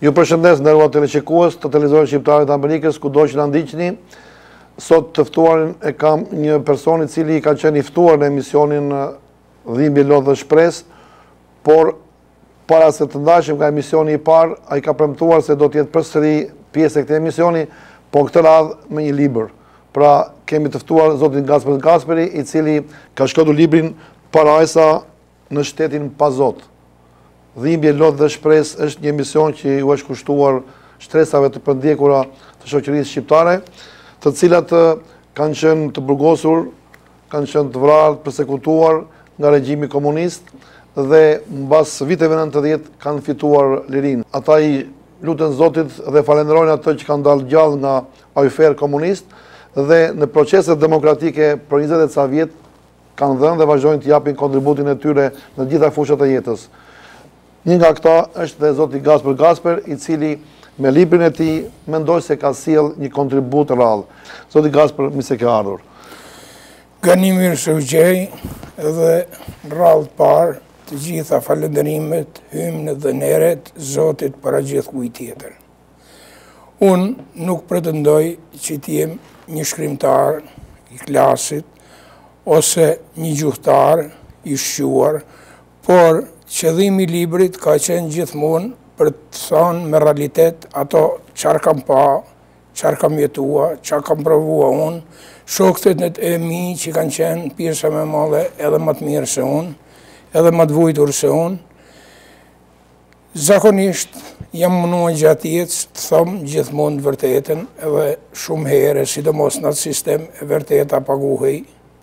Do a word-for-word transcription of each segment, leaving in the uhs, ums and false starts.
Ju përshëndes nderuar teleshikues të Televizionit Shqiptar të Amerikës, kudo që na ndiqni. Sot të ftuarin e kam një person i cili ka qenë i ftuar në emisionin Dhimbje, Lodhë dhe Shpresë, por para se të ndashim nga emisioni i parë, ai ka premtuar se do të jetë përsëri pjesë e këtij emisioni, po këtë radhë me një libër. Pra kemi të ftuar zotin Gasper Gasperi, i cili ka shkruar librin Parajsa në shtetin pa Zot. Dhimbje, Lodhë dhe Shpresë është një emision që u është kushtuar shtresave të përndjekura të shoqërisë shqiptare, të cilat kanë qenë të burgosur, kanë qenë të vrarë, përsekutuar nga regjimi komunist dhe mbas viteve nëntëdhjetë kanë fituar lirinë. Ata i lutën Zotit dhe falenderojnë atë që kanë dalë gjallë nga ajfer komunist dhe në proceset demokratike për njëzet e ca vjet kanë dhënë dhe vazhdojnë të japin kontributin e tyre në gjitha fushat e jetës. Një nga këta është dhe zoti Gasper Gasper, i cili me librin e tij mendoj se ka sjell një kontribut rrallë. Zoti Gasper, mi se ke ardhur. Gani mirë se u gjej, edhe rrallë parë të gjitha falënderimet, hymnë dhe neret Zotit para gjithë kujt tjetër. Unë nuk pretendoj që të jem një shkrimtar i klasit ose një gjuhtar i shquar, por qëllimi i librit ka qenë gjithmonë për të thënë me realitet ato çfarë kam pa, çfarë kam jetua, çfarë kam provua unë, shokët e mi që kanë qenë pjesa më e madhe edhe më të mirë se unë, edhe më të vujtur se unë. Zakonisht jam munduar gjatë jetës të them gjithmonë të vërtetën, edhe shumë herë, sidomos në atë sistem e vërteta paguhej,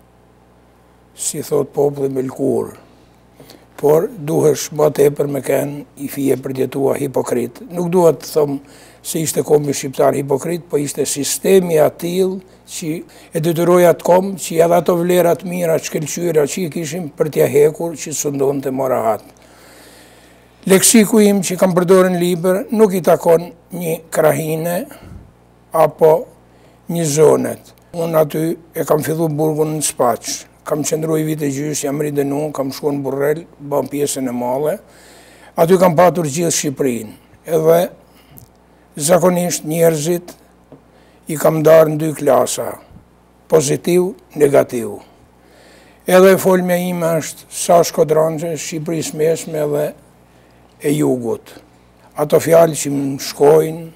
si thot populli me lkurë. Por duhesh më tepër me kenë i fije për jetua hipokrit. Nuk duhet të them se ishte komi shqiptar hipokrit, po ishte sistemi atill që e detyroi atë kom që edhe ato vlerat mira, shkëlqyera që i kishim për t'ja hekur, që sundon të mora hatë. Leksiku im që kam përdorur në libër nuk i takon një krahine apo një zonet. Unë aty e kam fillu burgun në Spaqë. Kam qëndru i vite gjysë, jam ridenu, kam shkuar në Burrel, bëm pjesën e madhe. Aty kam patur gjithë Shqipërinë. Edhe zakonisht njerëzit i kam darë në dy klasa, pozitiv, negativ. Edhe folmja ime është sa shkodranxhe, Shqipërisë mesme edhe e jugut. Ato fjalë që më shkojnë,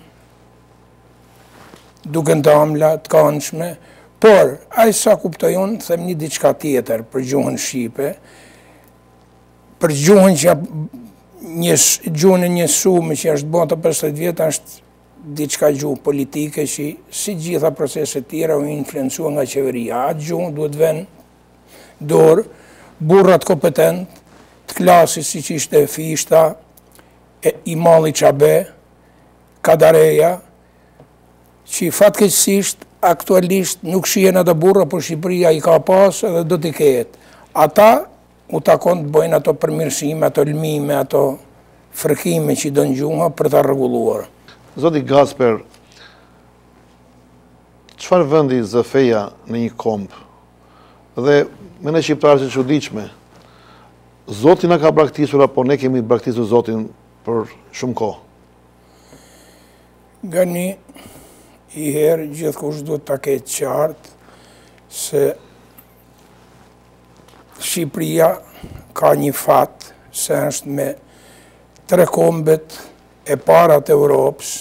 duken të amla, të këndshme, por, aj sa kuptoj unë, them një diçka tjetër për gjuhën Shqipe, për gjuhën që gjuhën e njësume që është bota pesëdhjetë vjetë, është diçka gjuhë politike që si gjitha proceset tjera u influencua nga qeveria. Atë gjuhë duhet vënë dorë, burrat kompetent, të klasit si që ishte Fishta, e, i Malli Çabe, Kadareja, që fatkeqësisht aktualisht nuk shihen ata burra, por Shqipëria i ka pas edhe do t'i ketë. Ata u takon të bëjnë ato përmirësime, ato lmime, ato fërkime që do në gjuha për ta rregulluar. Zoti Gasper, çfarë vendi zë feja në një komb? Dhe me ne shqiptarë që çuditshme, Zoti na ka braktisur apo ne kemi braktisur Zotin për shumë kohë? Gani i herë gjithkush duhet ta ketë qartë se Shqipëria ka një fat se është me tre kombet e para të Europës,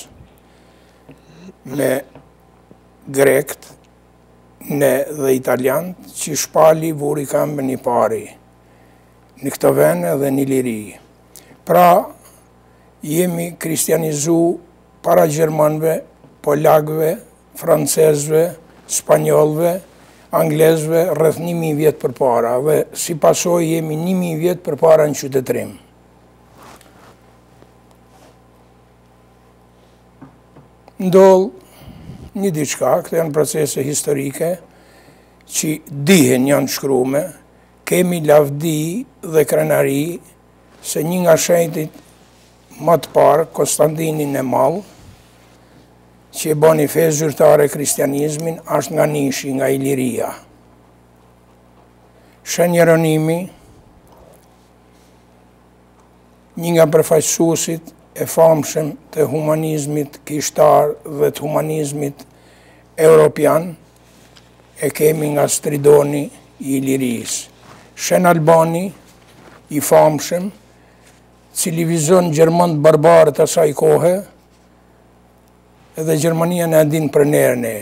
me grekt, ne dhe italian, që shpali vuri këmbën i pari në këto vende dhe në liri. Pra, jemi kristianizu para Gjermanëve, Polakëve, Francezëve, Spanjollëve, Anglezëve rreth një mijë vjet përpara dhe si pasojë jemi një mijë vjet përpara në qytetërim. Ndodh një diçka, këto janë procese historike që dihen janë shkrume, kemi lavdi dhe krenari se një nga shenjtit më të parë, Konstantinin e Madh, që e bani fe zyrtare kristianizmin, është nga Nishi, nga Iliria. Shenj Jeronimi, një nga përfaqësuesit e famshëm të humanizmit kishtar dhe të humanizmit europian e kemi nga Stridoni i Ilirisë. Shen Albani, i famshëm, cili vizon Gjermant barbarët asaj kohe, edhe Gjermania në ndin për nerën e.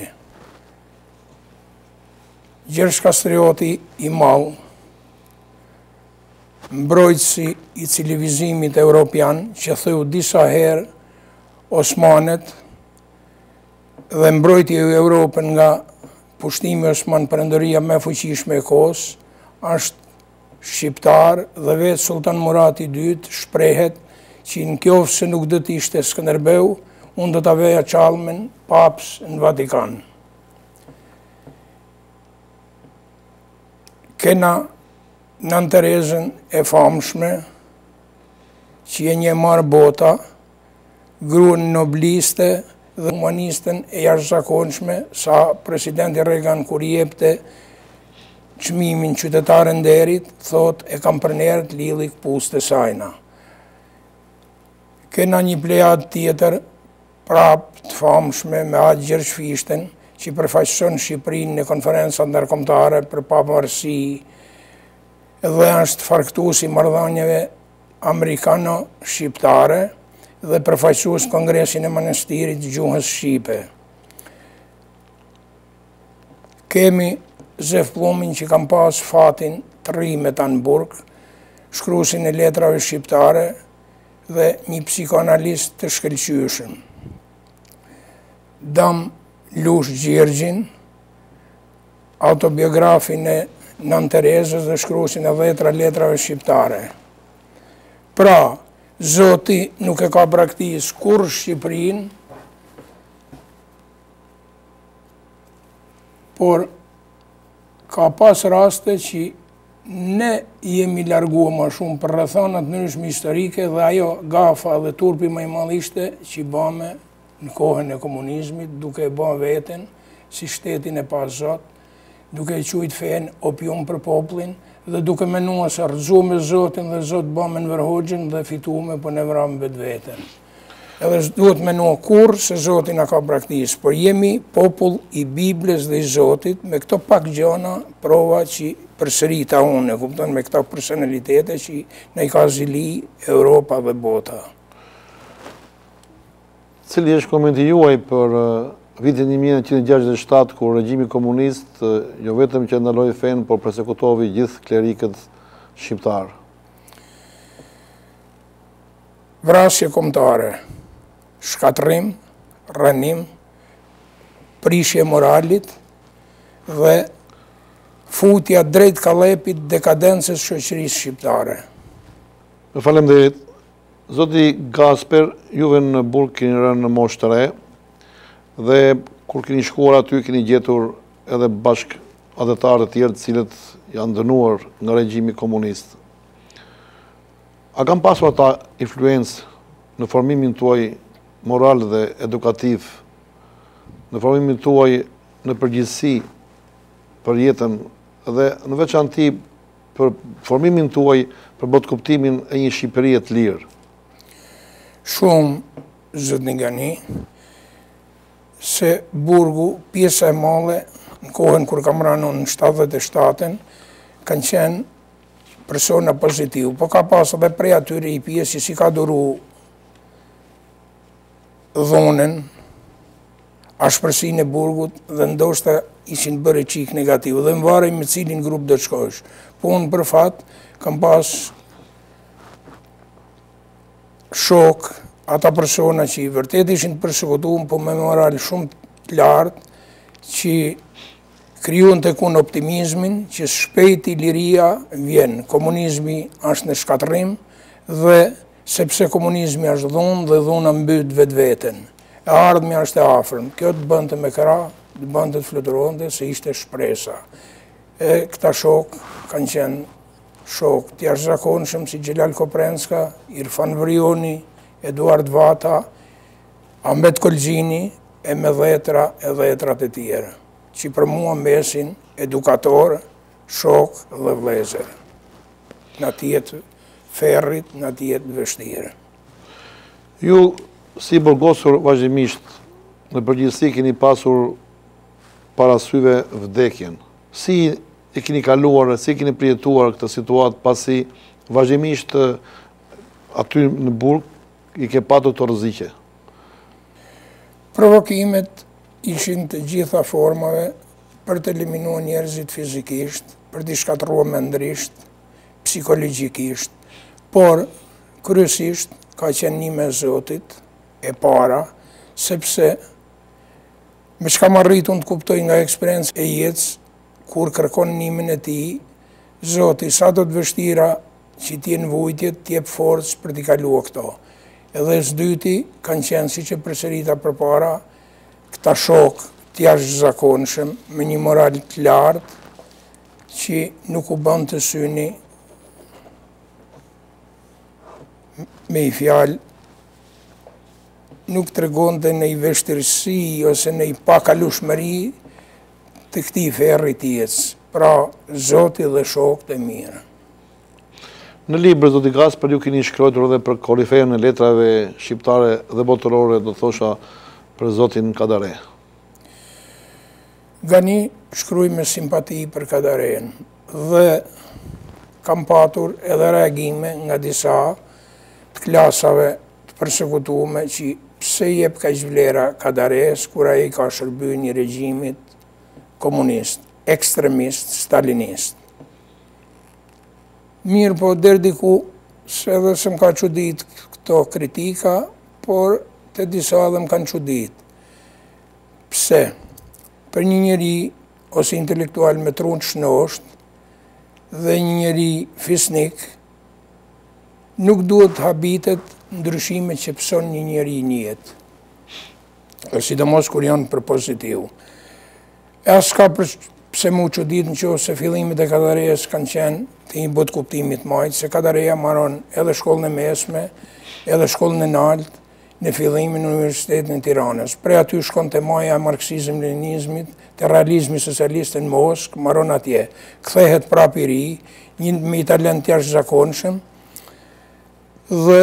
Gjergj Kastrioti i Mall, mbrojtësi i civilizimit europian, që theu disa herë Osmanet dhe mbrojti e Europën nga pushtimi Osman, perëndëria më e fuqishme e kohës, është shqiptar dhe vetë Sultan Murati i dytë shprehet që në qoftë se nuk do të ishte Skënderbeu, unë do ta veja çalmen papës në Vatikan. Kena Nën Terezën e famshme, që e një marë bota, gruan nobliste dhe humanistën e jashtëzakonshme, sa presidenti Reagan kur i jepte çmimin qytetarë nderit, thot e kam përnerët lidhi këpuste sajna. Kena një plejad tjetër, prap të famshme me atë Gjergj Fishten, që përfaqëson Shqipërinë në konferencat ndërkombëtare për pavarësi dhe është farktues i marrëdhënieve amerikano-shqiptare dhe përfaqësues Kongresin e Manastirit Gjuhës Shqipe. Kemi Zef Plumin që kam pas fatin të rri me Tanburg, shkruesin e letrave shqiptare dhe një psikoanalist të shkëlqyeshëm. Dam Lush Gjergjin, autobiografin e Nën Terezës dhe shkruesin e dhjetra letrave shqiptare. Pra, Zoti nuk e ka braktis kur Shqipërinë, por ka pas raste që ne jemi larguar më shumë për rrethonat ndryshme historike dhe ajo gafa dhe turpi më i madh ishte që bëme në kohën e komunizmit, duke e bën veten si shtetin e pa Zot, duke e quajt fen opium për popullin dhe duke menuar se rrëzu me Zotin dhe Zot bëme në Verhoxhën dhe fitume për ne vram vetveten. Edhe duhet menua kur se Zoti na ka braktis, por jemi popull i Biblës dhe i Zotit, me këto pak gjona prova që përsërita unë, e kupton, me këto personalitete që ne i ka zili Europa dhe bota. Cili është komenti juaj për vitin një mijë nëntëqind e gjashtëdhjetë e shtatë, kur regjimi komunist jo vetëm që ndaloi fen, por përsekutovi gjithë klerikët shqiptar? Vrasje kombëtare, shkatrim, rënim, prishje moralit dhe futja drejt kallepit dekadencës shoqërisë shqiptare. Faleminderit. Zoti Gasper, juve në Burg keni rënë në moshë të re dhe kur keni shkuar aty keni gjetur edhe bashk adhetarë të tjerë të cilët janë dënuar nga regjimi komunist. A kam pasur ata influencë në formimin tuaj moral dhe edukativ, në formimin tuaj në përgjithësi për jetën dhe në veçanti për formimin tuaj për botë kuptimin e një Shqipërie të lirë? Shumë, zotni Gani, se Burgu, pjesa e madhe, në kohën kur kam rënë në shtatëdhjetë e shtatën, kanë qenë persona pozitiv, po ka pas edhe prej atyre i pjesë si ka duru dhunën, ashpërsinë e Burgut dhe ndoshta ishin bërë çik negativ dhe më varej me cilin grup do të shkosh. Po unë për fat kam pas shok, ata persona që i vërtet ishin përsekutuar, po me moral shumë të lartë, që krijuan tek unë optimizmin që shpejti liria vjen. Komunizmi është në shkatërrim dhe sepse komunizmi është dhunë dhe dhuna mbyt vetveten. E ardhmja është e afërm. Kjo të bënte me këra, të bënte të fluturonte se ishte shpresa. E këta shok kanë qenë shok të jashtëzakonshëm si Xhelal Koprenska, Irfan Vrioni, Eduard Vata, Ahmet Kolxhini e me dhjetra e dhjetrat e tjera, që për mua mesin edukator, shok dhe vëllezër. Në tjetë ferrit, në tjetë vështirë. Ju, si burgosur vazhdimisht, në përgjithësi keni pasur parasyve vdekjen. Si e keni kaluar, si keni përjetuar këtë situatë pasi vazhdimisht aty në burg i ke patur të rreziqe? Provokimet ishin të gjitha formave për të eliminuar njerëzit fizikisht, për të shkatërruar mendrisht, psikologjikisht, por kryesisht ka qenë një me Zotit e para, sepse me çka më arritur të kuptoj nga eksperiencë e jetës, kur kërkon nimin e tij, Zoti sa do të vështira që ti në vujtjet, ti jep forcë për t'i kaluar këto. Edhe së dyti kanë qenë, siç e përsërita përpara, këta shok të jashtëzakonshëm me një moral të lartë që nuk u bën të syni me i fjalë, nuk tregonte në i vështirësi ose në i pakalueshmëri të këtij ferri të jetës. Pra, Zoti dhe shokët e mirë. Në libër, zoti Gasper, ju keni shkruar edhe për korifeun e letrave shqiptare dhe botërore, do thosha për zotin Kadare. Gani shkruaj me simpati për Kadaren dhe kam patur edhe reagime nga disa të klasave të përsekutume që pse jep kaq vlera Kadares kur ai ka shërbyer një regjimit komunist, ekstremist, stalinist. Mirë po, deri diku, se edhe se më ka çudit këto kritika, por të disa edhe më kanë çudit. Pse? Për një njeri ose intelektual me trunë të shnosht dhe një njeri fisnik, nuk duhet të habitet ndryshime që pëson një njeri një jetë. E sidomos kur janë për pozitiv. E as ka për pse mu çudit në qoftë se fillimet e Kadarejes kanë qenë të një botë kuptimit majtë, se Kadareja maron edhe shkollën e mesme, edhe shkollën e naltë, në fillimin në Universitetin e Tiranës. Prej aty shkon të maja e marksizm-leninizmit, të realizmi socialist në Moskë, maron atje. Kthehet prap i ri, një me talent të jashtëzakonshëm, dhe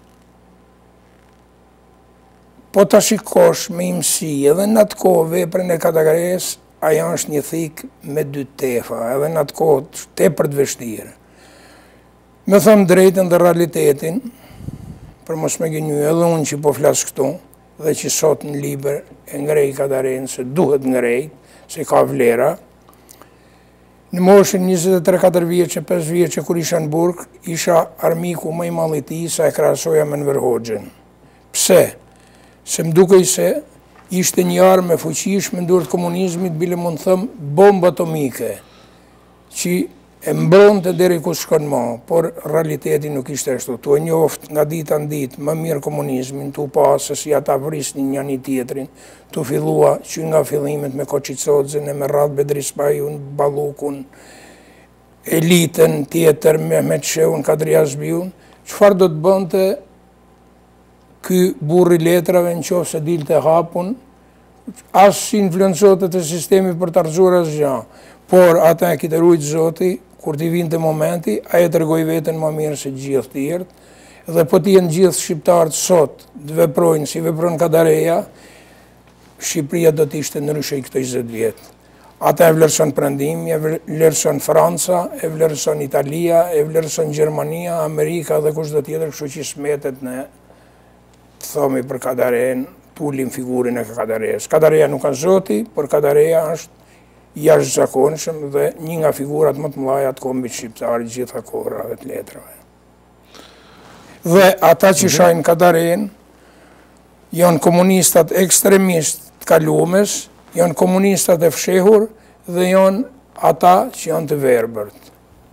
po ta shikosh me imësi, edhe në atë kohë veprën e Kadarejes, ajo është një thik me dy tefa, edhe në atë kohë tepër të vështirë. Me thëmë drejtën dhe realitetin, për mos me gënyu edhe unë që po flasë këtu, dhe që sot në liber e ngrej Kadaren, se duhet ngrejt, se ka vlera. Në moshën njëzet e tre katër vjeqe, pesë vjeqe, kur isha në burg, isha armiku më i madh i tij, sa e krahasoja me Enver Hoxhën. Pse? Se më dukej se ishte një armë e fuqishme në dorë të komunizmit, bile mund të them bombë atomike, që e mbronte deri ku shkon më, por realiteti nuk ishte ashtu. Tu e njoft nga dita në ditë më mirë komunizmin, tu pa se si ata vrisnin një një tjetrin, tu fillua që nga fillimet me Koçicozën, e me Radh Bedrispajun, Ballukun, elitën tjetër me Mehmet Sheun, Kadri Azbiun, çfarë do të bënte ky burri letrave në qoftë se dilte hapun, as influencote të sistemi për të arzuar asgjë, por ata e kite rujtë Zoti, kur t'i vinte momenti, aje të regoj vetën më mirë se gjithë tjertë, dhe po t'jen gjithë shqiptarët sot të veprojnë si veprojnë Kadareja, Shqipëria do t'ishte ndryshe i këto njëzet vjetë. Ata e vlerëson Perëndimi, e vlerëson Franca, e vlerëson Italia, e vlerëson Gjermania, Amerika dhe kushdo tjetër, kështu që smetet në të thomi për Kadaren, t'ullim figurin e Kadarejes. Kadareja nuk ka Zoti, por Kadareja është jashtëzakonshëm dhe një nga figurat më të mëdha të kombit shqiptar gjitha kohrave të letrave. Dhe ata që shajnë Kadaren janë komunistat ekstremistë të kalumes, janë komunistat e fshehur dhe janë ata që janë të verbërt.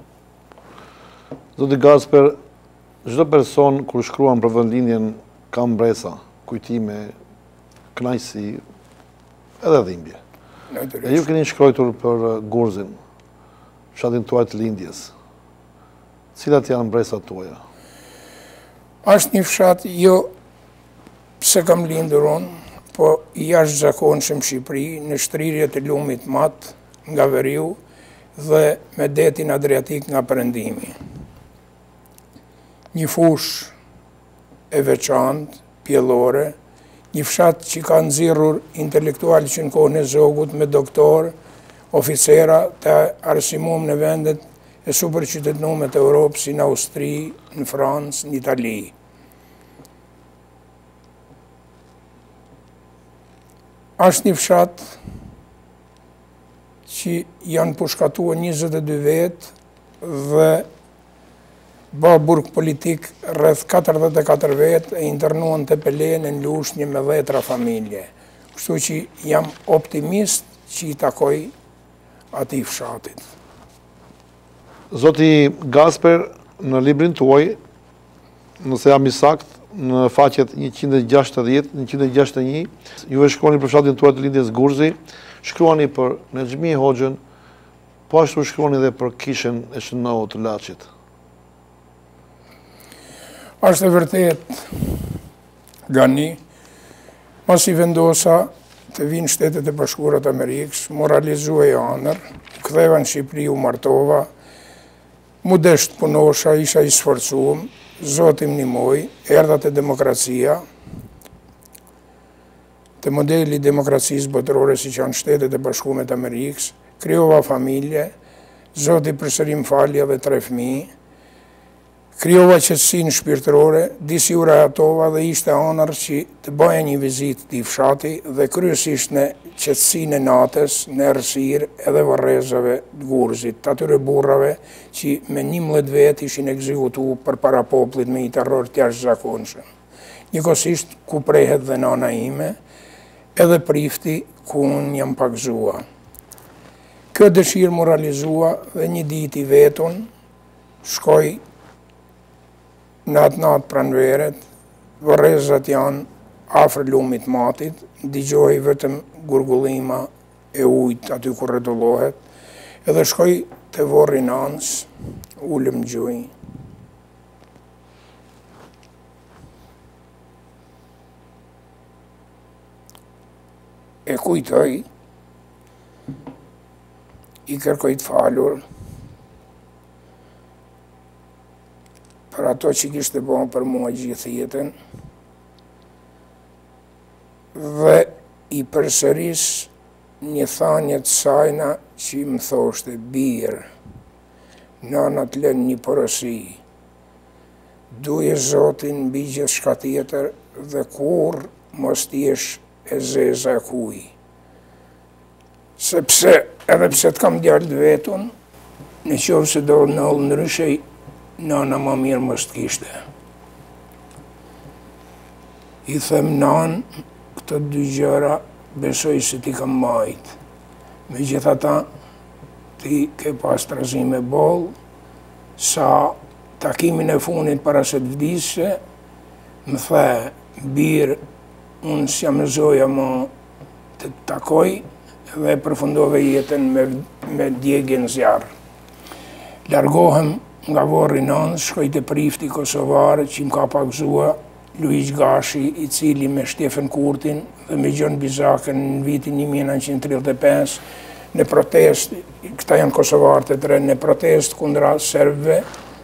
Zoti Gasper, çdo person kur shkruan për vendlindjen ka mbresa, kujtime, kënaqësi edhe dhimbje. E ju keni shkruar për Gurzin, fshatin tuaj të lindjes. Cilat janë mbresat tuaja? Është një fshat, jo pse kam lindur unë, po i jashtëzakonshëm Shqipëri, në shtrirjet e lumit mat nga veriu dhe me detin Adriatik nga Perëndimi. Një fush e veçantë, pjellore, një fshat që ka nxirrur intelektual që në kohën e zogut me doktor, oficera të arsimum në vendet e super qytetënume të Europës, si në Austri, në Francë, në Itali. Ashtë një fshat që janë pushkatua njëzet e dy vetë dhe ba burg politik rreth katërdhjetë e katër vetë e internuan të Pelen në Lushnjë me dhjetra familje. Kështu që jam optimist që i takoj atij fshatit. Zoti Gasper, në librin tuaj, nëse jam i sakt, në faqet njëqind e gjashtëdhjetë, njëqind e gjashtëdhjetë e një, juve shkruani për fshatin tuaj të lindjes Gurzi, shkruani për Nexhmi Hoxhën, po ashtu shkruani edhe për kishën e Shënout të Laçit. Ashtë e vërtet, Gani, mas i vendosa të vinë Shtetet e Bashkuara të Amerikës, moralizuaj anër, ktheva në Shqipëri, u martova, mu desht punosha, isha i sforcuar, Zotim nimoj, erdha të demokracia, të modeli demokracisë botërore si që janë Shtetet e Bashkuara të Amerikës, krijova familje, Zoti përsëri më falje dhe tre fëmijë, krijova qetësinë shpirtërore, disi u rajatova dhe ishte anër që të bëja një vizitë të fshati dhe kryesisht në qetësinë e natës, në errësirë edhe varrezave të Gurzit, të atyre burrave që me njëmbëdhjetë vetë ishin ekzekutuar përpara popullit me një terror të jashtëzakonshëm. Njëkohësisht ku prehet dhe nana ime, edhe prifti ku unë jam pagzuar. Kjo dëshirë moralizua dhe një ditë i vetun shkoj në atë natë pranveret, varrezat janë afër lumit matit, dëgjoj vetëm gurgullima e ujtë aty kur rretullohet, edhe shkoj të vorri nanës, ulëm gjuj. E kujtoj, i kërkoj të falur, për ato që kishte bën për mua gjithë jetën, dhe i përsëris një thanje të sajna që më thoshte, birë, nana të lën një porosi, duje Zotin mbi gjithçka tjetër dhe kur mos t'jesh e zeza e kuj. Sepse, edhe pse të kam djalë të vetun, në qovë se do në ullë ndryshej, nana ma mirë mos t'kishte. I them nan, këto dy gjëra besoj se ti kam majt. Megjithatë, ti ke pas trazim e boll, sa takimin e funit para se të vdisë, më the, birë, unë s'jam zoja më të takoj dhe përfundove jetën me, me djegjen zjarë. Largohem nga vorri nënë, shkoj të prifti kosovarë që më ka pagzua Luiz Gashi, i cili me Shtefen Kurtin dhe me Gjon Bizakën në vitin një mijë e nëntëqind e tridhjetë e pesë në protest, këta janë kosovarët e tre, në protest kundra serbëve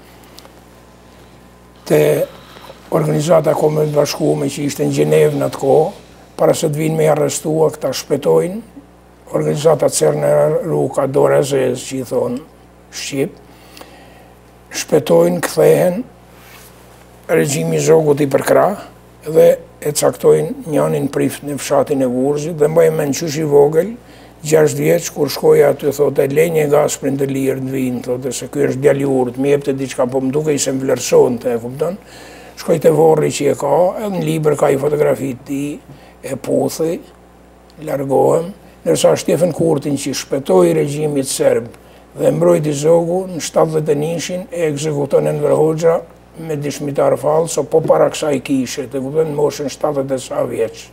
të Organizata e Kombeve të Bashkuara që ishte në Gjenevë në atë kohë, para se të vinë me arrestua, këta shpëtojnë, Organizata Cerna-Ruka, Dora Zez, që i thonë Shqip, shpëtojnë, kthehen, regjimi zogut i përkrah dhe e caktojnë njënin prift në fshatin e Gurzit dhe mbaj me në qysh i vogël, gjashtë vjeç, kur shkoja aty, thote, lenje Gasperin të lirë të vinë, thote, se kjo është djali urët, më jepte diçka, po më duke i se më vlerëson të e kupton, shkoj të vorri që e ka, edhe në libër ka i fotografit ti, e puthi, largohem, nërsa Shtefen Kurtin që shpëtoi regjimit serb dhe mbrojti zogu në shtatëdhjetë e njëshin e ekzekuton Enver Hoxha me dishmitar falso, po para kësaj kishe, të kupton në moshën shtatëdhjetë e sa vjeç.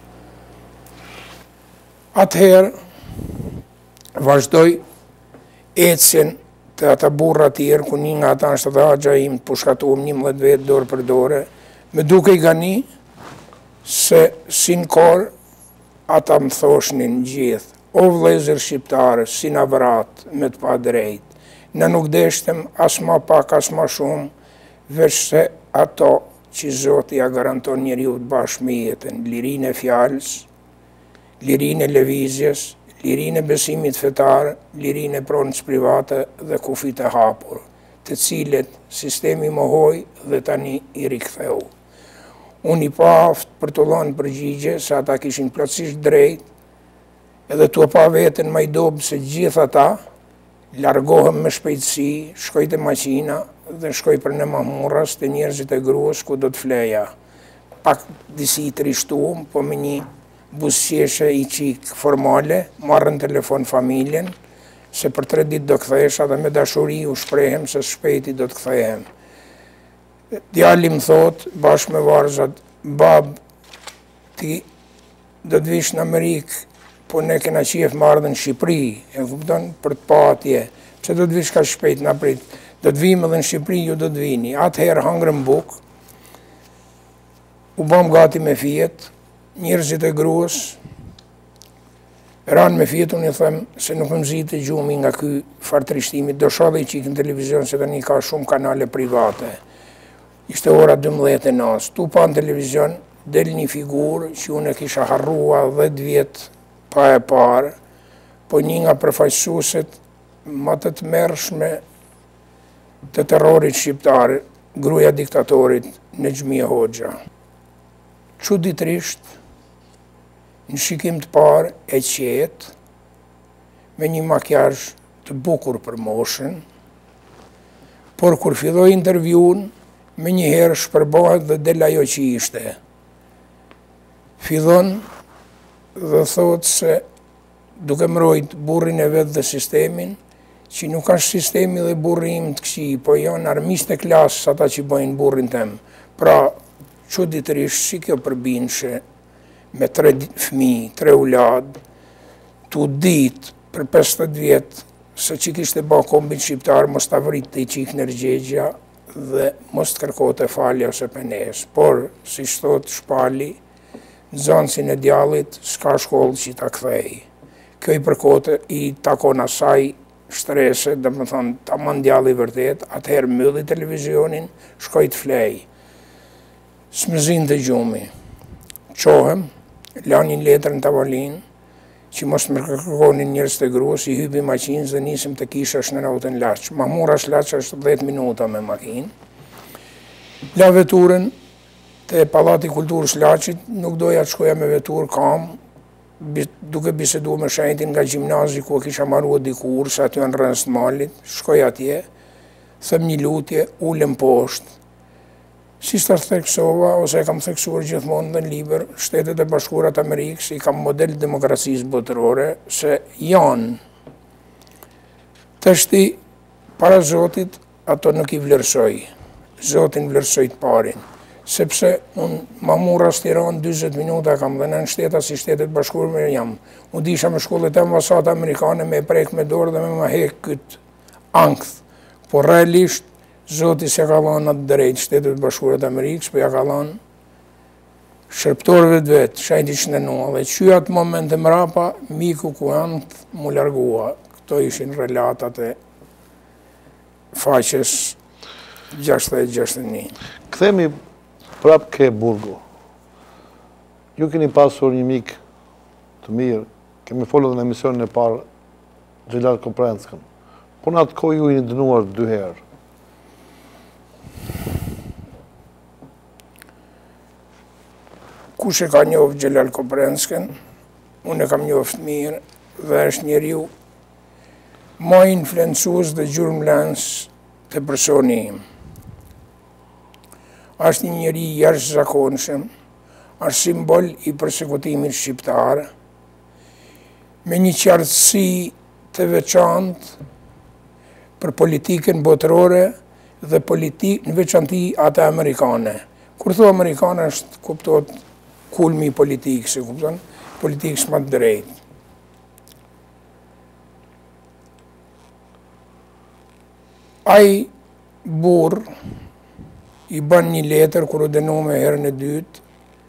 Atëherë, vazhdoj ecjen të ata burra tjerë, ku një nga ata është ata Haxha im, pushkatuam njëmbëdhjetë vetë dorë për dore, me duke i gani se si në korë ata më thoshnin gjithë, o vëllezër shqiptarë, si na vrat me të pa drejt, në nuk deshtem as ma pak as ma shumë, veç se ato që Zoti ja garanton njeriu të bashkë me jetën, lirinë e fjalës, lirinë e lëvizjes, lirinë e besimit fetar, lirinë e pronës private dhe kufit e hapur, të cilët sistemi mohoi dhe tani i riktheu. Unë i paft për të dhënë përgjigje se ata kishin plotësisht drejt, edhe t'u pa veten më i dobët se gjithë ata, largohem me shpejtësi, shkoj te maqina dhe shkoj për në mahmurras të njerëzit e gruas ku do të fleja. Pak disi i trishtuam, po me një buzëqeshe i qik formale, marrën telefon familjen, se për tre ditë do kthehesha dhe me dashuri u shprehem se shpejti do të kthehem. Djali më thot, bashkë me varzat, bab, ti do të vish në Amerikë, po ne kena qef më ardhe në Shqipëri, e kupton, për të pa atje. Pse do të vish ka shpejt në aprit? Do të vim edhe në Shqipëri, ju do të vini. Atëherë hangrëm buk, u bëm gati me fijet, njerëzit e gruas, ranë me fijet, unë i them se nuk më zite gjumi nga ky fartrishtimit, do shodhe i qikë në televizion se tani ka shumë kanale private. Ishte ora dymbëdhjetë e natës, tu pa në televizion, del një figurë që unë e kisha harrua dhjetë vjetë pa e parë, po një nga përfaqësuesit më të të mërshme të terrorit shqiptar, gruaja diktatorit Nexhmia Hoxha. Çuditërisht, në shikim të parë e qetë, me një makjazh të bukur për moshën, por kur filloi intervjuun, me njëherë shpërbohet dhe del ajo që ishte. Fillon dhe thot se duke mbrojt burrin e vetë dhe sistemin, që nuk është sistemi dhe burri im të këqij, po janë armiqtë e klasës ata që bëjnë burrin tem. Pra, çuditërisht si kjo përbindshë me tre fëmijë, tre ulad, tu dit për pesëdhjetë vjet se që kishte bë kombin shqiptar, mos ta vrit të i qik nërgjegja dhe mos të kërkote falja ose penes. Por, si thot Shpali, nxënësin e djallit s'ka shkollë që ta kthej. Kjo i përkote i takon asaj shtrese, dhe më thonë, ta mën djalli vërtet, atëherë mylli televizionin, shkoj të flej. S'mëzin të gjumi. Qohem, lanin letër në tavolin, që mos më kërkonin njerëz të gruas, i hypi maqinës dhe nisim të kishash në rautën Laç. Mahmurras Laç është dhjetë minuta me makinë. La veturën te Pallati Kulturës Laçit, nuk doja të shkoja me veturë kam, duke biseduar me shenjtin nga gjimnazi ku kisha marruar dikur, se aty në rrënës të malit, shkoj atje, them një lutje, ulem poshtë. Si së të theksova, ose e kam theksuar gjithmonë dhe në liber, Shtetet e Bashkuara Amerikës i kam model demokracisë botërore, se janë tështi para Zotit, ato nuk i vlerësoj. Zotin vlerësoj të parin. Sepse unë Mahmurras Tiranë dyzet minuta kam dhe në në shteta si Shtetet Bashkuara me jam. Unë disha me shkollet e ambasatë amerikane me prek me dorë dhe me ma hek këtë ankth. Por realisht, Zoti s'ja ka dhënë atë drejt Shtetet Bashkuara të Amerikës, po ja ka dhënë shërptorëve të vetë, shajti shnenua, dhe që atë moment e mrapa, miku ku ankth mu largua. Këto ishin relatat e faqes gjashtëdhjetë e gjashtëdhjetë e një. Kthemi prap ke Burgu. Ju keni pasur një mik të mirë, kemi folur në emisionin e parë, Xhelal Koprenskën. Po në atë kohë ju i dënuar dy herë. Kush e ka njohë Xhelal Koprenskën, unë e kam njohë mirë dhe është njeriu më influencues dhe gjurmëlans të personi im. Është një njeri jashtëzakonshëm, është simbol i përsekutimit shqiptar, me një qartësi të veçantë për politikën botërore dhe politikë në veçanti atë amerikane. Kur thua amerikane është kuptohet kulmi i politikës, e kupton? Politikës më të drejtë. Ai burr i bën një letër kur u dënua me herën e dytë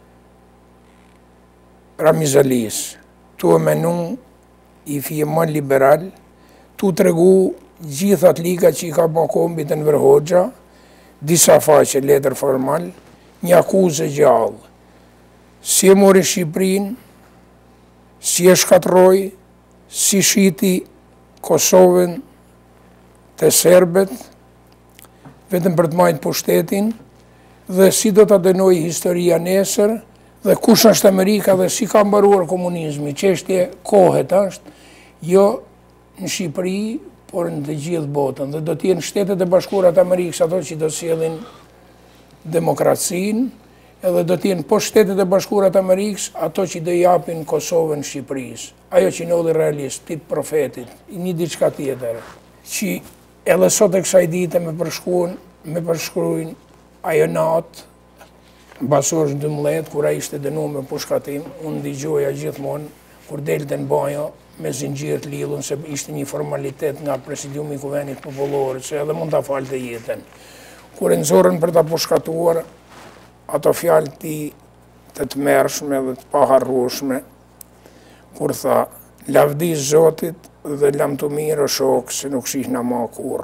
Ramiz Alis. Tu e menu i fije më liberal, tu tregu gjithat liga që i ka bën kombit Enver Hoxha, disa faqe letër formal, një akuzë gjallë. Si e mori Shqipërinë, si e shkatroi, si shiti Kosovën të serbet, vetëm për të majtë pushtetin, dhe si do të dënoj historia nesër, dhe kush është Amerika dhe si ka mbaruar komunizmi. Çështje kohet është, jo në Shqipëri, por në të gjithë botën. Dhe do t'jenë Shtetet e Bashkuara të Amerikës ato që do sjellin demokracinë, edhe do t'jenë po Shtetet e Bashkuara të Amerikës ato që do japin Kosovën Shqipërisë. Ajo që ndodhi realisht, tit profetit, një diçka tjetër, që edhe sot e kësaj dite me përshkruajnë, me përshkruajnë ajo natë, basorë dymbëdhjetë, kur ai ishte dënuar me pushkatim, unë ndigjoja gjithmonë kur delte në banjo me zinxhir të lidhur, se ishte një formalitet nga presidiumi i Kuvendit Popullor, që edhe mund ta falte jetën. Kur e nxorën për ta pushkatuar, ato fjalë ti të tmerrshme dhe të paharrueshme, kur tha, lavdis Zotit dhe lam të mirë o shokë se nuk shihna ma kur.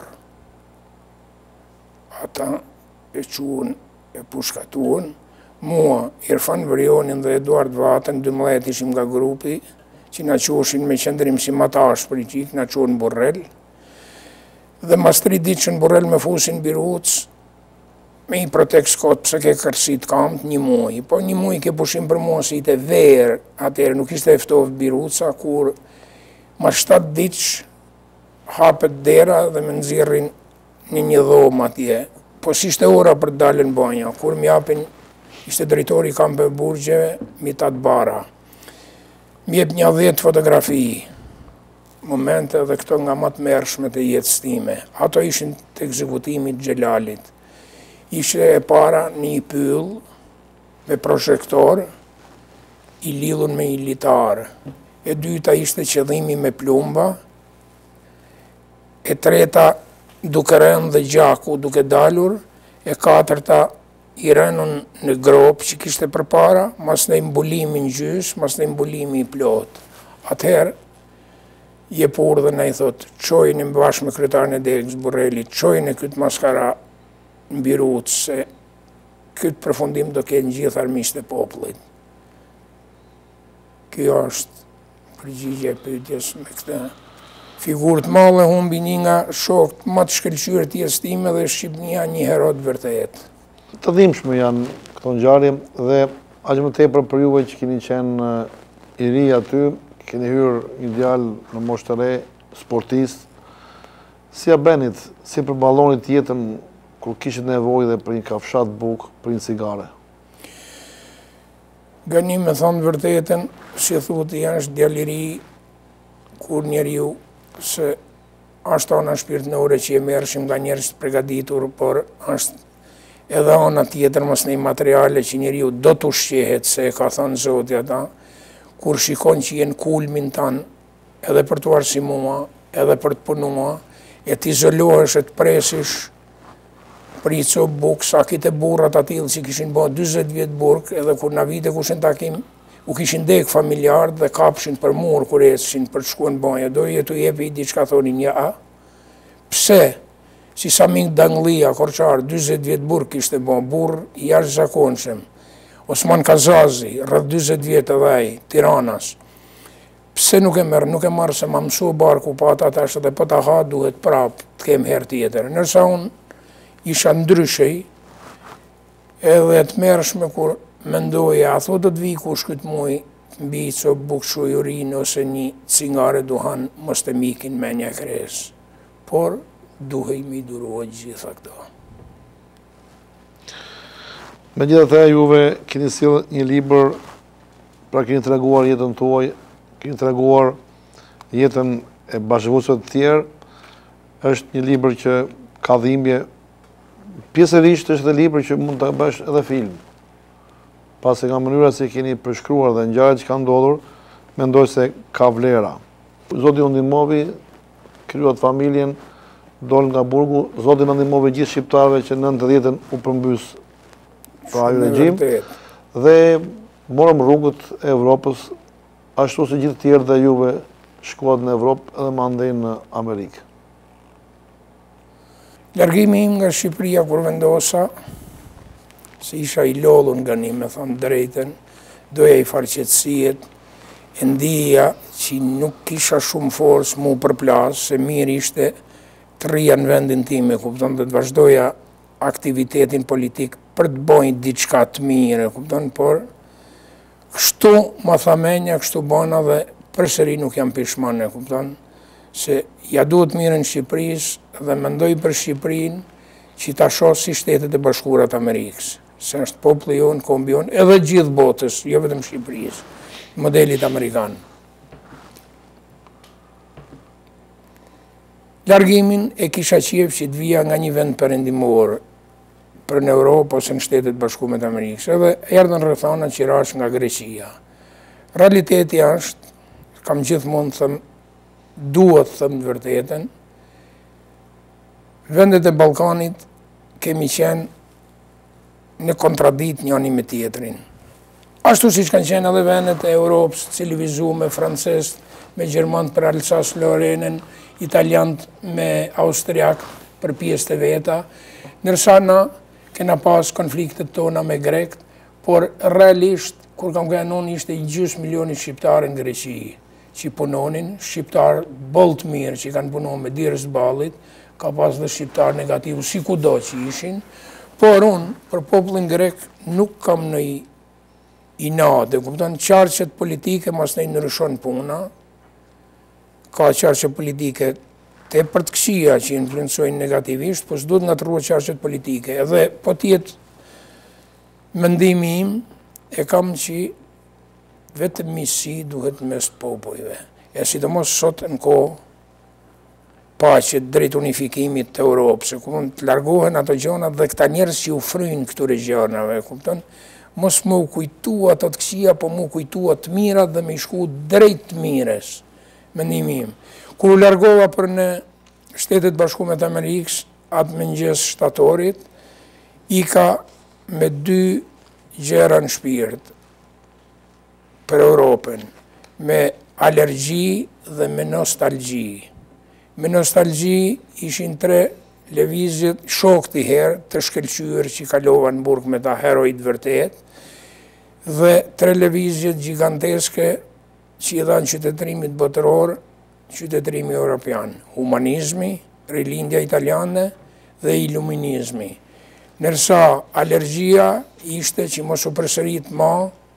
Ata e quën, e pushkatuën, mua, Irfan Vrionin dhe Eduard Vatën, dymbëdhjetë ishim nga grupi, që na quëshin me qëndrim si matash për i qik, na quën Burrell, dhe mas tri ditë që në Burrell me fusin Biruc, me i protek skot pëse ke kërsit kamt një muaj, po një muaj ke pushim për mua si i të verë, atëherë nuk ishte eftof Biruca, kur ma shtatë ditë hapet dera dhe me nxirrin një një dhomë atje, po si ishte ora për të dalën banja, kur më japin, ishte drejtori i Kampe Burgjeve, Mitat Bara, më jep një dhjetë fotografi, momente dhe këto nga më të mërshme të jetës time, ato ishin të ekzekutimit Xhelalit. Ishte e para një pyll me projektor i lidhur me një litar. E dyta ishte qëllimi me plumba. E treta duke rënë dhe gjaku duke dalur. E katërta i rënën në grop që kishte përpara, mas në imbulimi në gjys, mas në imbulimi i plot. Atëherë, je por dhe në i thot, qojnë në bashkë me kryetarën e Degës Burrellit, qojnë e këtë maskara në Biruc, se këtë përfundim do kenë gjithë armiqtë e popullit. Kjo është përgjigje e pyetjes me këtë. Figurë të madhe humbi një nga shokët më të shkëlqyer të jetës time dhe Shqipënia një herot vërtet. Të dhimbshme janë këto ngjarje dhe aq më tepër për juve që keni qenë i ri aty, keni hyrë një djalë në moshë të re, sportist. Si ja benit, si përballonit jetën kur kishit nevojë dhe për një kafshat bukë, për një cigare? Gani me thonë vërtetën, si thuti është djaliri kur njeriu se është ona shpirtënore që e merrshim nga njerëz të përgatitur, por është edhe ona tjetër mos në materiale që njeriu do të ushqehet, se e ka thënë Zoti ata, kur shikon që jenë kulmin tanë, edhe për të arsimua, edhe për të punua, e të izolohesh e të presish për i copë bukë, sa kite burrat atilë që kishin bo dyzet vjetë burg, edhe kur na vite kushin takim, u kishin dek familjarët dhe kapshin për murë kur eshin për të shkuën banja, do jetu jepi i diçka thoni një a. Pse? Si Saming Danglia, Korçar, dyzet vjetë burg kishte bo, burr i jashtëzakonshëm. Osman Kazazi, rreth dyzet vjetë edhe ai, Tiranas. Pse nuk e merr, nuk e marr se ma mësu barku pa ata tash dhe po ta ha duhet prap të kem herë tjetër. Nërsa unë isha ndryshej, edhe të mërshme kur mendoja, a thot do të vi kush këtë muj, mbi co bukë shujurinë ose një cigare duhan, mos të mikin me një kres. Por, duhej mi durohet gjitha këto. Me gjitha të juve, keni sjellë një libër, pra keni treguar jetën tuaj, keni treguar jetën e bashkëpunësve të tjerë, është një libër që ka dhimbje. Pjesërisht është edhe libër që mund të bësh edhe film. Pas e nga mënyra se keni përshkruar dhe ngjarjet që kanë ndodhur, mendoj se ka vlera. Zoti ju ndihmovi, kryuat familjen, dol nga burgu, Zoti na ndihmovi gjithë shqiptarëve që në nëntëdhjetën u përmbys pra ai regjim dhe morëm rrugët e Evropës, ashtu si gjithë tjerë dhe juve shkuat në Evropë edhe mandej në Amerikë. Largimi im nga Shqipëria kur vendosa, se isha i lodhur nga një, me thonë drejten, doja i farqetësiet, e ndija që nuk kisha shumë forës mu përplasë, se mirë ishte të rria në vendin tim, e kupton, dhe të vazhdoja aktivitetin politik për të bojnë diçka të mire, kupton, por kështu ma thamenja, kështu bona dhe përsëri nuk jam pishman, e kupton, se ja duhet mirën Shqipërisë dhe mendoj për Shqipërinë që ta shoh si Shtetet e Bashkuara të Amerikës, se është populli jonë, kombi jonë, edhe gjithë botës, jo vetëm Shqipërisë, modelit amerikan. Largimin e kisha qef që të vija nga një vend perëndimor për në Europë ose në Shtetet Bashkuara të Amerikës, edhe erdhën rrethana që rash nga Greqia. Realiteti është, kam gjithmonë thëmë, duhet thëmë të vërtetën, vendet e Ballkanit kemi qenë në kontradikt njëri me tjetrin. Ashtu siç kanë qenë edhe vendet e Europës, civilizuar, francezët, me gjermanët për Alsace-Lorrainen, italianët me austriak për pjesë të veta, ndërsa na kena pas konfliktet tona me grekt, por realisht, kur kam kanon ishte i gjysmë milioni shqiptarë në Greqi, që punonin, shqiptarë boll të mirë që kanë punuar me dirës ballit, ka pas dhe shqiptarë negativë, si kudo që ishin, por unë, për popullin grek, nuk kam në i, i nade, kupton, qarqet politike mas ne i ndryshon puna, ka qarqet politike te për të këqija që influencojnë negativisht, po s'duhet nga të rrua qarqet politike, edhe po tjetë mendimi im, e kam që vetëm misi duhet mes popujve, e sidomos sot në kohë paqet drejt unifikimit të Europës, se kupton, të largohen ato gjona dhe këta njerëz që u fryjnë këtyre gjonave, kupton, mos më u kujtu ato të këqija, po më u kujtu ato të mirat dhe më i shku drejt të mires, mendimi im. Kur u largova për në Shtetet Bashkuara të Amerikës, atë mëngjes shtatorit, i ka me dy gjëra në shpirt për Europën, me alergji dhe me nostalgji. Me nostalgji ishin tre lëvizjet shok të herë të shkëlqyer që kalova në burg me ta herojt vërtet, dhe tre lëvizjet giganteske që i dhanë qytetërimit botëror, qytetërimi europian, humanizmi, rilindja italiane dhe iluminizmi. Nërsa alergjia ishte që mos u përsërit ma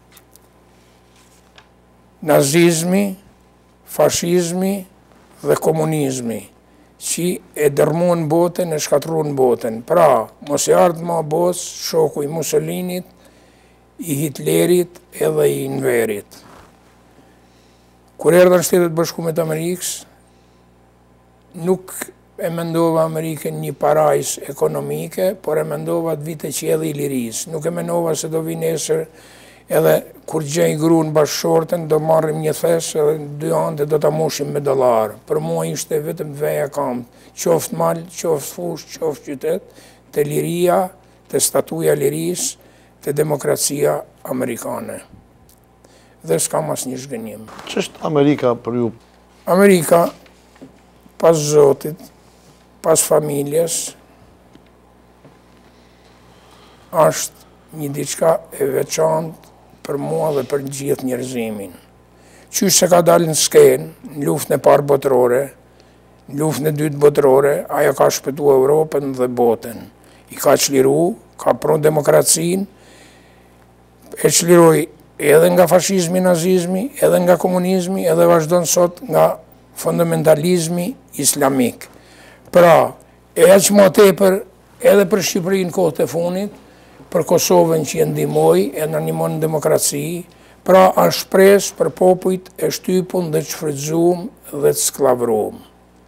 nazizmi, fashizmi dhe komunizmi, që e dërmuan botën, e shkatruan botën. Pra, mos e ardhë ma bos shoku i Mussolinit, i Hitlerit edhe i Inverit. Kur erdhën Shtetet Bashkuara të Amerikës, nuk e mendova Amerikën një parajs ekonomike, por e mendova të vite që edhe i liris. Nuk e mendova se do vi nesër edhe kur gjej gruan bashkëshorten, do marrim një thes edhe dy ante do ta mushim me dollar. Për mua ishte vetëm veja kam, qoftë mal, qoftë fush, qoftë qytet, të liria, të statuja liris, të demokracia amerikane. Dhe s'kam asnjë zhgënjim. Ç'është Amerika për ju? Amerika, pas Zotit, pas familjes, është një diçka e veçantë për mua dhe për gjithë njerëzimin. Qysh se ka dalë në skenë, në luftën e parë botërore, në luftën e dytë botërore, ajo ka shpëtuar Europën dhe botën. I ka çliru, ka pronë demokracinë, e çliroi edhe nga fashizmi, nazizmi, edhe nga komunizmi, edhe vazhdon sot nga fundamentalizmi islamik. Pra, e aq më tepër edhe për Shqipërinë kohët e funit, për Kosovën që e ndihmoi, e na ndihmon në demokraci, pra është shpresë për popujt e shtypun dhe të shfrytzuar dhe të skllavëruar.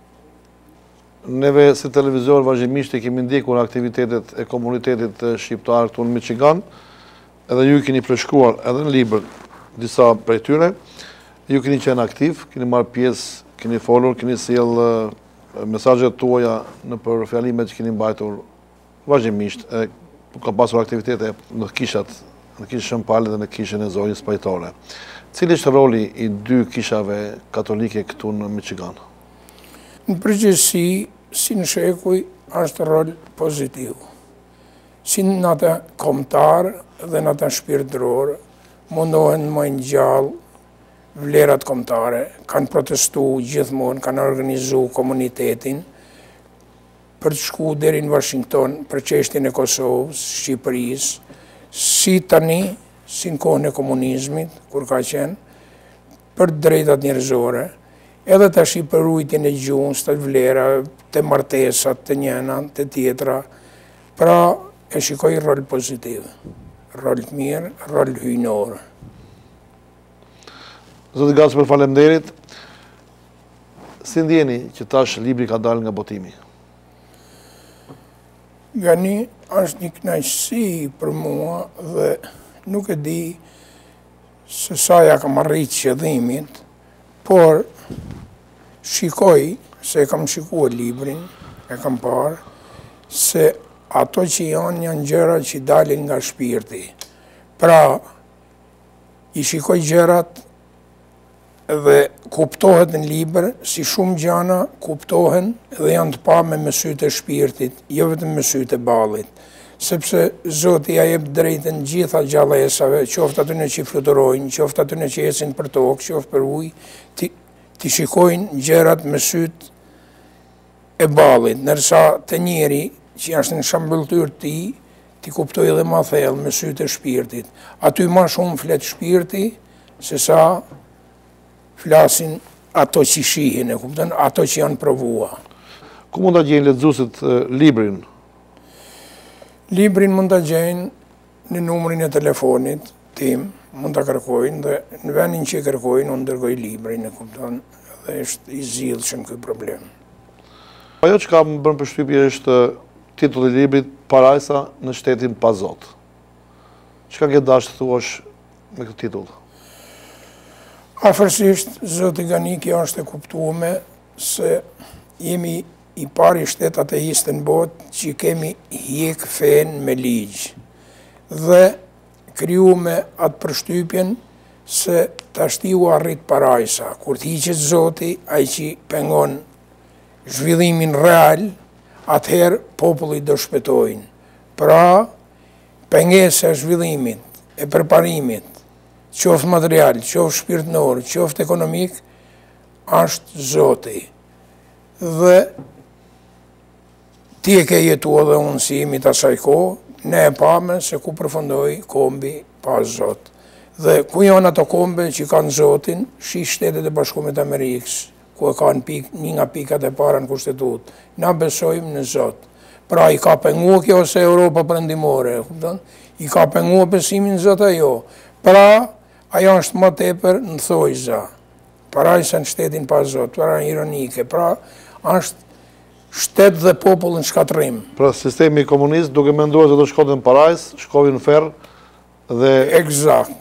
Neve si televizor vazhdimisht e kemi ndjekur aktivitetet e komunitetit shqiptar këtu në Michigan, edhe ju keni përshkruar edhe në libër disa prej tyre, ju keni qenë aktiv, keni marrë pjesë, keni folur, keni sjell mesazhet tuaja në për fjalimet që keni mbajtur vazhdimisht, e ka pasur aktivitete në kishat, në kishën Shëmpale dhe në kishën e zonjës pajtore. Cili është roli i dy kishave katolike këtu në Michigan? Në përgjithësi, si në shekuj, është rol pozitiv. si në ata kombëtar dhe në ata shpirtëror, mundohen më gjallë vlerat kombëtare, kanë protestu gjithmonë, kanë organizu komunitetin për të shku deri në Washington për çështjen e Kosovës, Shqipërisë, si tani, si në kohën e komunizmit, kur ka qenë, për drejtat njerëzore, edhe tash i për rujtjen e gjuhës, të vlera, të martesat, të njëna, të tjetra, pra e shikoj rol pozitiv, rol të mirë, rol hyjnor. Zoti Gasper, faleminderit. Si ndjeni që tash libri ka dalë nga botimi? Gani është një kënaqësi për mua dhe nuk e di se sa ja kam arrit qëllimit, por shikoj, se e kam shikuar librin, e kam parë, se ato që janë janë gjëra që dalin nga shpirti. Pra, i shikoj gjërat dhe kuptohet në libër, si shumë gjana kuptohen dhe janë të pa me mësyt e shpirtit, jo vetëm mësyt e ballit. Sepse Zoti ja jep drejtën gjitha gjallësave, qoftë atyre që fluturojnë, qoftë atyre që ecin për tokë, qoftë për ujë, ti, ti shikojnë gjërat me syt e ballit, ndërsa të njeri që është në shëmbëlltyr ti, ti kuptoj edhe ma thellë me syt e shpirtit. Aty ma shumë flet shpirti, se sa flasin ato që shihin, e kupton, ato që janë provua. Ku mund ta gjejnë lexuesit librin? Librin mund ta gjejnë në numrin e telefonit tim, mund ta kërkojnë dhe në vendin që e kërkojnë, unë dërgoj librin, e kupton, dhe është i zgjidhshëm ky problem. Ajo që ka më bërë përshtypje është titulli i librit Parajsa në shtetin pa Zot. Çka ke dashur të thuash me këtë titull? Afërsisht, Zoti Ganiki është e kuptueme se jemi i pari shtet ateiste në botë që kemi hjek fen me ligj. Dhe kriju me atë përshtypjen se tashti u arrit parajsa. Kur të hiqet Zoti, ai që pengon zhvillimin real, atëherë populli do shpëtojnë. Pra, pengesa e zhvillimit, e përparimit, qoftë material, qoftë shpirtënor, qoftë ekonomik, është Zoti. Dhe ti e ke jetu edhe unë si jemi të asaj kohë, ne e pame se ku përfundoi kombi pas Zot. Dhe ku janë ato kombe që kanë Zotin, shi Shtetet e Bashkuara të Amerikës, ku e kanë pik, një nga pikat e para në kushtetutë. Na besojmë në Zot. Pra i ka penguar kjo ose Europa perëndimore, kupton? I ka penguar besimin në Zot ajo. Pra ajo është më tepër në thojza. Parajsa në shtetin pa Zot, pra ironike. Pra është shtet dhe popull në shkatrim. Pra sistemi komunist duke menduar se do shkonin në parajs, shkonin në ferr dhe Eksakt.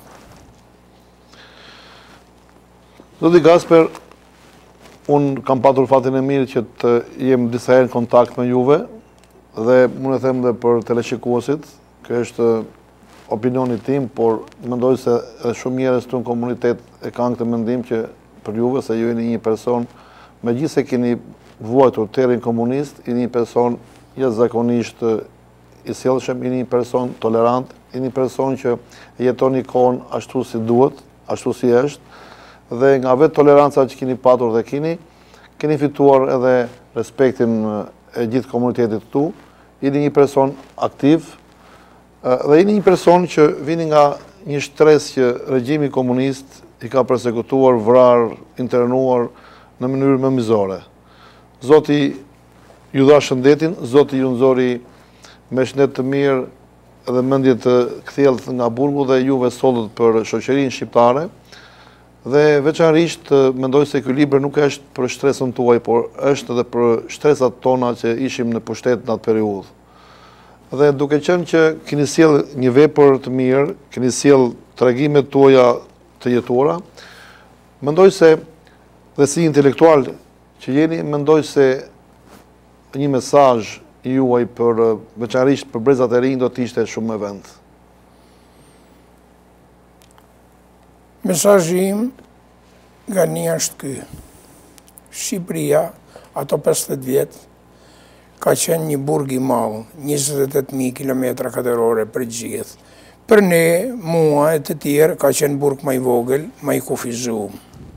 Zoti Gasper, unë kam patur fatin e mirë që të jem disa herë në kontakt me juve dhe mund e them dhe për teleshikuesit, kjo është opinioni tim, por mendoj se edhe shumë njerëz këtu në komunitet e kanë këtë mendim që për juve se ju jeni një person, megjithëse keni vuajtur terrin komunist, jeni një person jashtëzakonisht i sjellshëm, jeni një person tolerant, jeni një person që jetoni kohën ashtu si duhet, ashtu si është, dhe nga vetë toleranca që keni patur dhe keni, keni fituar edhe respektin e gjithë komunitetit këtu, jeni një person aktiv, dhe jeni një person që vini nga një shtres që regjimi komunist i ka persekutuar, vrar, internuar në mënyrë më mizore. Zoti ju dha shëndetin, Zoti ju nxori me shëndet të mirë dhe mendje të kthjellët nga burgu dhe juve sollët për shoqërinë shqiptare. Dhe veçanërisht mendoj se ky libër nuk është për shtresën tuaj, por është edhe për shtresat tona që ishim në pushtet në atë periudhë. Dhe duke qenë që keni sjell një vepër të mirë, keni sjell tregimet tuaja të jetuara, mendoj se dhe si intelektual që jeni, mendoj se një mesazh i juaj për veçanërisht për brezat e rinj do të ishte shumë më vend. Mesazhi im nga një është ky. Shqipëria, ato pesëdhjetë vjet, ka qenë një burg i madh, njëzet e tetë mijë kilometra katror për gjithë. Për ne, mua e të tjerë, ka qenë burg më i vogël, më i kufizuar.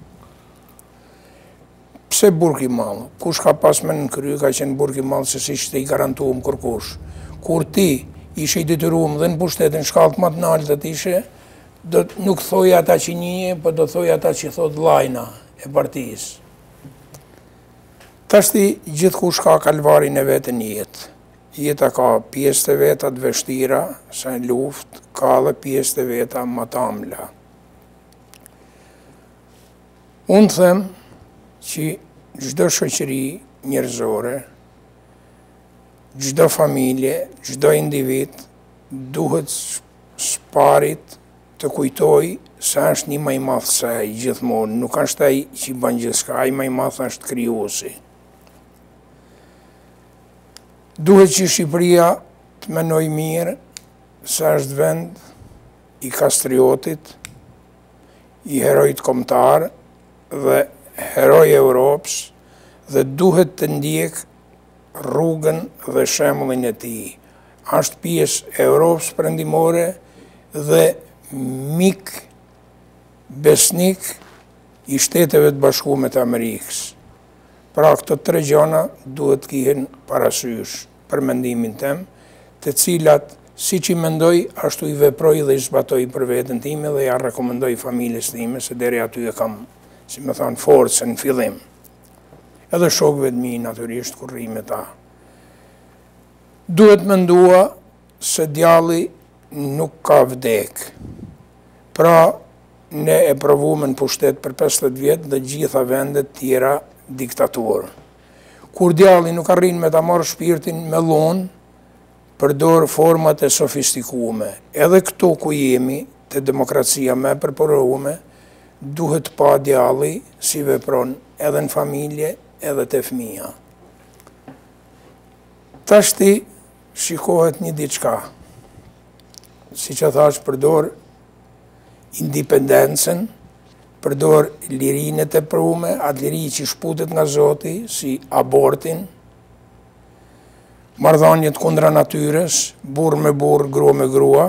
Pse burg i madh? Kush ka pas me në kry, ka qenë burg i madh se si ishte i garantuar kërkush. Kur ti ishe i detyruar dhe në pushtetin shkallët më të lartë të ishe, do nuk thoi ata që njëje, po do thoi ata që thot lajna e partisë. Tashti gjithkush ka kalvarin e vetë në jetë. Jeta ka pjesë të veta të vështira, sa në luft, ka dhe pjesë të veta më të amla. Unë them që çdo shoqëri njerëzore, çdo familje, çdo individ duhet sparit të kujtoj se është një më i madh se ai gjithmonë, nuk është ai që i bën gjithçka, ai më i madh është krijuesi. Duhet që Shqipëria të menoj mirë se është vend i Kastriotit, i herojt kombëtar dhe heroj Europës, dhe duhet të ndjek rrugën dhe shembullin e tij. Është pjesë e Europës perëndimore dhe mik besnik i Shteteve të Bashkuara të Amerikës. Pra këto tre gjëra duhet kihen parasysh për mendimin tem, të cilat siç i mendoj, ashtu i veproj dhe i zbatoj për veten time dhe ja rekomandoj familjes time se deri aty e kam, si më thon, forcën në fillim. Edhe shokëve të mi natyrisht kur rri me ta. Duhet mendua se djalli nuk ka vdek. Pra ne e provuam në pushtet për pesëdhjetë vjet dhe gjitha vendet tjera diktaturë. Kur djalli nuk arrin me ta marrë shpirtin me lon, përdor format e sofistikume. Edhe këtu ku jemi, te demokracia me përporohume, duhet pa djalli si vepron edhe në familje, edhe te fëmija. Tashti shikohet një diçka. Si që thash, përdor independencën, përdor lirinë e teprume, atë liri që shputet nga Zoti, si abortin, marrëdhëniet kundra natyres, burr me burr, grua me grua,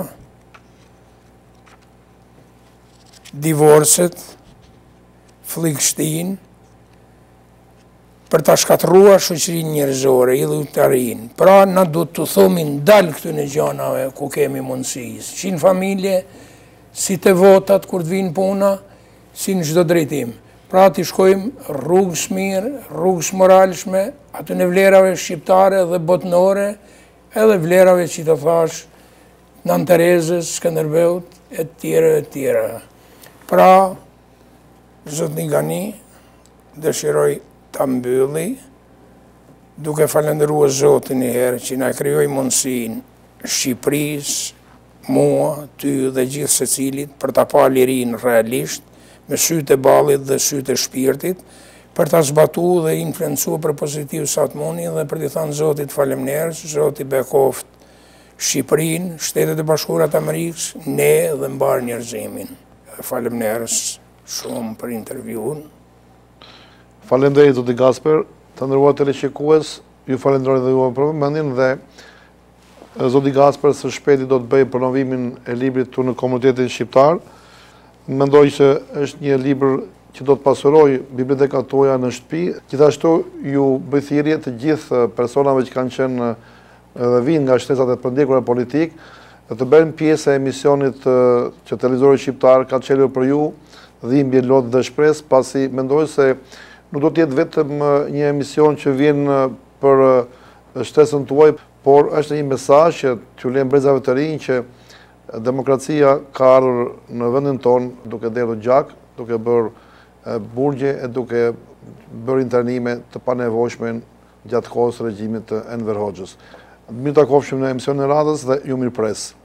divorcet, fllihshtin, për ta shkatërruar shoqërinë njerëzore, idhujtarinë. Pra, na duhet të thomin dal këtyre gjanave ku kemi mundësi. Si në familje, si te votat kur të vinë puna, si në çdo drejtim. Pra, ti shkojmë rrugës mirë, rrugës moralshme, aty në vlerave shqiptare dhe botnore, edhe vlerave që të thash, Nën Terezës, Skënderbeut, e tjera, e tjera. Pra, zotni Gani, dëshiroj ta mbylli, duke falendëruar Zotin një herë që na krijoi mundësinë Shqipërisë, mua, ty dhe gjithë secilit për ta pa lirinë realisht, me sytë e ballit dhe sytë e shpirtit, për ta zbatuar dhe influencuar për pozitiv sa të mundi dhe për t'i thënë Zotit faleminderit, Zoti bekoft Shqipërinë, Shtetet e Bashkuara të Amerikës, ne dhe mbar njerëzimin. Faleminderit shumë për intervjuën. Falenderit, Zoti Gasper, të nderuar teleshikues, ju falenderoj dhe ju për vëmendjen dhe Zoti Gasper së shpejti do të bëjë promovimin e librit tu në komunitetin shqiptar. Mendoj që është një libër që do të pasuroj bibliotekat tuaja në shtëpi. Gjithashtu ju bëj thirrje të gjithë personave që kanë qenë dhe vinë nga shtesat e përndjekura politik, të bëjnë pjesë e emisionit që televizori shqiptar ka çelur për ju, Dhimbje, Lodhë dhe Shpresë, pasi mendoj se nuk do të jetë vetëm një emision që vjen për shtesën tuaj, por është një mesazh që t'ju lejmë brezave të rinj që demokracia ka ardhur në vendin tonë duke dhënë gjak, duke bërë burgje e duke bërë internime të panevojshme gjatë kohës së regjimit të Enver Hoxhës. Mirë takofshim në emisionin e radhës dhe ju mirëpres.